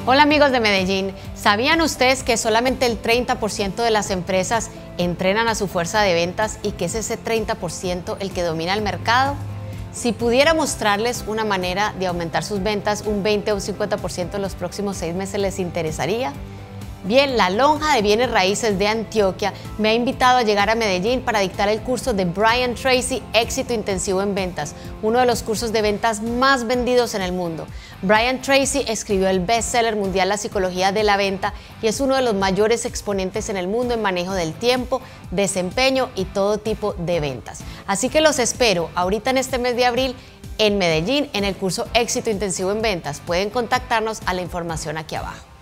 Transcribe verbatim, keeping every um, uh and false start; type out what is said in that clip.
Hola amigos de Medellín, ¿sabían ustedes que solamente el treinta por ciento de las empresas entrenan a su fuerza de ventas y que es ese treinta por ciento el que domina el mercado? Si pudiera mostrarles una manera de aumentar sus ventas un veinte o un cincuenta por ciento en los próximos seis meses, ¿les interesaría? Bien, la Lonja de Bienes Raíces de Antioquia me ha invitado a llegar a Medellín para dictar el curso de Brian Tracy, Éxito Intensivo en Ventas, uno de los cursos de ventas más vendidos en el mundo. Brian Tracy escribió el bestseller mundial La Psicología de la Venta y es uno de los mayores exponentes en el mundo en manejo del tiempo, desempeño y todo tipo de ventas. Así que los espero ahorita en este mes de abril en Medellín en el curso Éxito Intensivo en Ventas. Pueden contactarnos a la información aquí abajo.